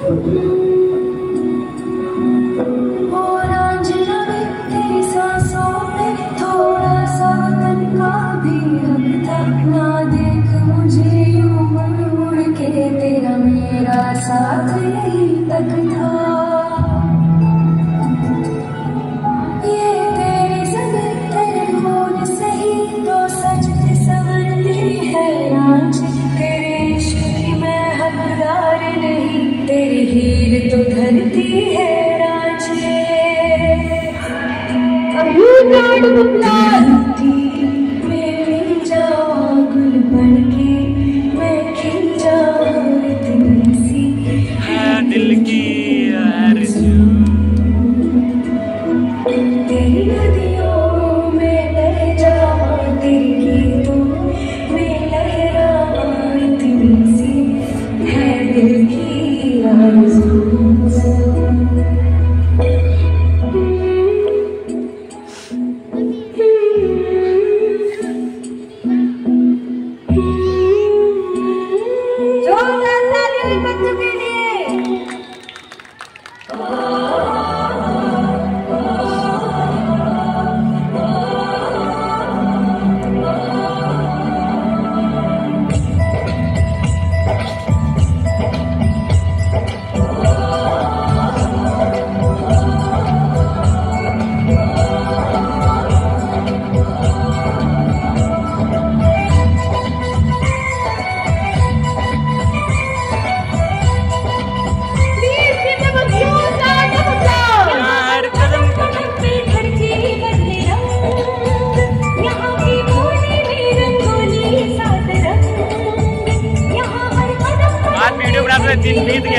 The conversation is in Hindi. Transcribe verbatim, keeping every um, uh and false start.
साथ यही तक था। ये तेरे सभी तेरे सही तो सजते संवरती है नाच। तेरे इश्क की मैं हकदार नहीं, तेरी हीर तो धरती है राज। मैं खिल जाऊं गुल बनके, मैं खिल जाऊं इतनी सी दिल की आरज़ू। तेरी नदियों में बह जाऊं, तेरी गीतों में लहराऊं इतनी सी है दिल की आरज़ू। दिन बीत गया।